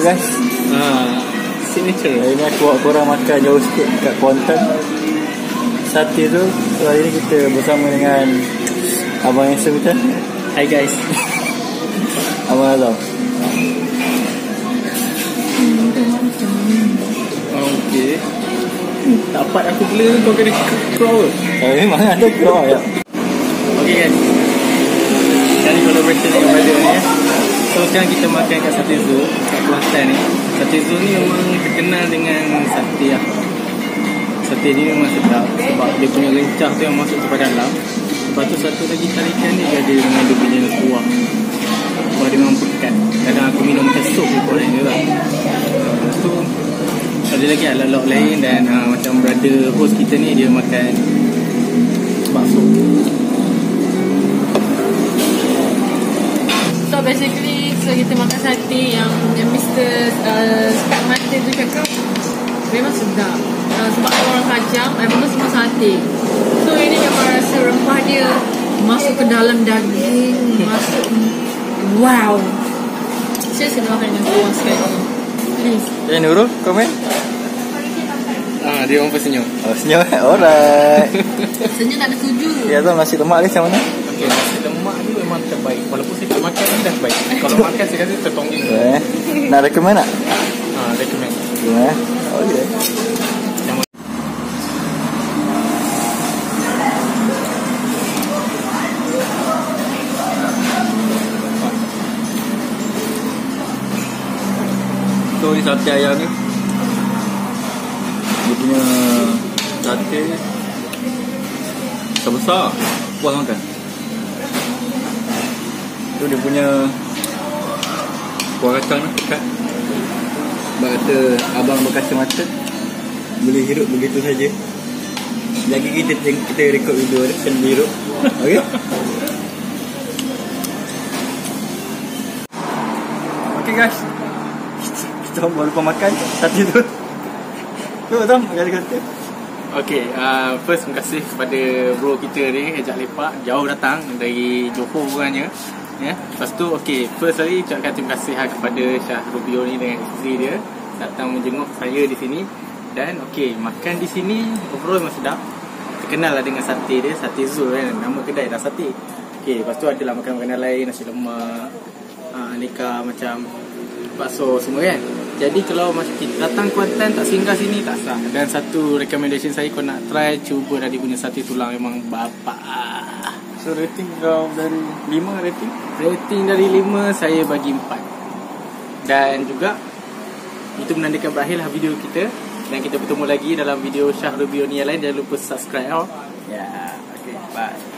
guys. Signature. Hari ni aku bawa korang makan jauh sikit kat Kuantan sate tu. So hari ni kita bersama dengan Abang Handsome kita. Hi guys. Abang Azam. Okay. Dapat aku bela kau kena crawl. Memang ada crawl ya. Okay guys, dari collaboration dengan brother ni. So sekarang kita makan kat Sate Zoo kat Kuantan ni. Sate Zoo ni memang terkenal dengan sate lah. Sate ni memang sedap sebab dia punya rencah tu yang masuk sampai dalam. Lepas tu satu lagi tarikan dia ada dengan dia punya kuah. Kuah dia memang pekat. Kadang aku minum macam sup je korang je lah. Lepas tu ada lagi lauk lain dan macam brother host kita ni dia makan bakso. So basically kita makan sate yang Mr. Sekat Mata tu cakap memang sedap. Sebab orang kacang, memang semua sate. So ini memang rasa rempah dia masuk ke dalam daging, masuk. Wow. Saya sedang makan dengan puas sekali. Please. Nurul, komen? Dia orang pun senyum. Oh, senyum. Alright. Senyum tak ada tuju. Ya, tu nasi lemak ni macam mana? Okay, nasi lemak ni memang terbaik. Walaupun saya tak makan ni dah baik. Kalau makan saya rasa tertongging. Nak recommend tak? Recommend. Oh yeah. So ni sate ayam ni, dia punya sate besar, puas makan. Tu dia punya kuah kacang ni pekat. Sebab kata abang berkacamata boleh hirup begitu saja. Lagi kita rekod video dia sambil hirup. Okey. Okay guys, kita baru lepas makan sate tu. Tu Tom, kata-kata. Okay, first terima kasih kepada bro kita ni, ajak lepak jauh datang dari Johor bukannya. Ya. Lepas tu first kali ucapkan terima kasih kepada Syah Rubio ni dengan isteri dia datang menjenguk saya di sini. Dan makan di sini overall memang sedap. Terkenal lah dengan sate dia, Sate Zoo kan, nama kedai dah sate. Lepas tu adalah makanan-makanan lain, nasi lemak, aneka macam bakso semua kan. Jadi kalau kita datang Kuantan tak singgah sini tak sah. Dan satu recommendation saya, kau nak try cuba dari punya sate tulang, memang bapak. So rating kau dari 5 rating? Rating dari 5 saya bagi 4. Dan juga itu menandakan berakhirlah video kita. Dan kita bertemu lagi dalam video Syah Rubio ni yang lain. Jangan lupa subscribe. Ya, bye.